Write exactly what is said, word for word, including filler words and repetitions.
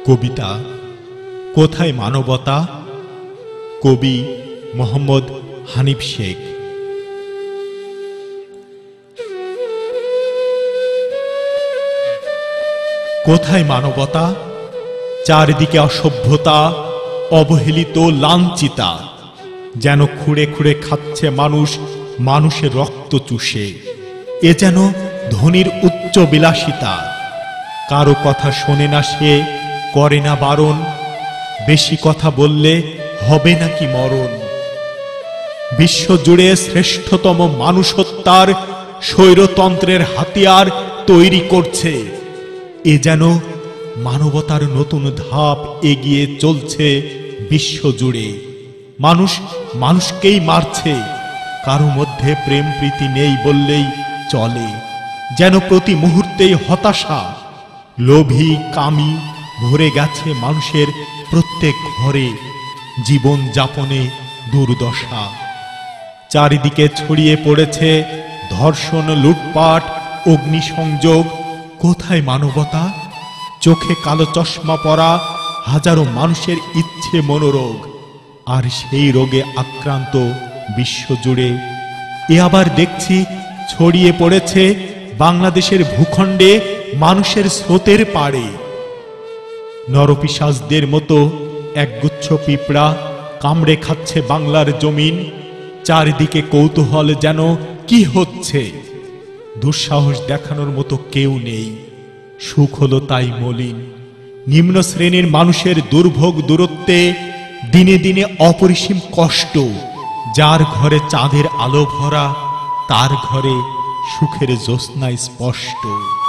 কবিতা কোথায় মানবতা? কবি মোহাম্মদ হানিফ শেখ। কোথায় মানবতা? চারিদিকে অসভ্যতা, অবহেলিত, লাঞ্ছিতা, যেন খুঁড়ে খুঁড়ে খাচ্ছে মানুষ মানুষের রক্ত চুষে। এ যেন ধনীর উচ্চ বিলাসিতা, কারো কথা শোনে না সে, করে না বারণ, বেশি কথা বললে হবে নাকি মরণ। বিশ্বজুড়ে শ্রেষ্ঠতম মানুষ হত্যার স্বৈরতন্ত্রের হাতিয়ার তৈরি করছে। এ যেন মানবতার নতুন ধাপ এগিয়ে চলছে বিশ্বজুড়ে। মানুষ মানুষকেই মারছে, কারো মধ্যে প্রেম প্রীতি নেই বললেই চলে। যেন প্রতি মুহূর্তেই হতাশা, লোভী কামি ভরে গেছে মানুষের প্রত্যেক ঘরে। জীবন যাপনে দুর্দশা, চারিদিকে ছড়িয়ে পড়েছে ধর্ষণ, লুটপাট, অগ্নিসংযোগ। কোথায় মানবতা? চোখে কালো চশমা পরা হাজারো মানুষের ইচ্ছে মনোরোগ, আর সেই রোগে আক্রান্ত বিশ্বজুড়ে। এ আবার দেখছি ছড়িয়ে পড়েছে বাংলাদেশের ভূখণ্ডে মানুষের স্রোতের পাড়ে। নরপিশাচদের মতো একগুচ্ছ পিঁপড়া কামড়ে খাচ্ছে বাংলার জমিন। চারিদিকে কৌতূহল যেন কি হচ্ছে, দুঃসাহস দেখানোর মতো কেউ নেই। সুখ হলো তাই মলিন। নিম্ন শ্রেণীর মানুষের দুর্ভোগ দূরত্বে দিনে দিনে অপরিসীম কষ্ট। যার ঘরে চাঁদের আলো ভরা, তার ঘরে সুখের জ্যোৎস্না স্পষ্ট।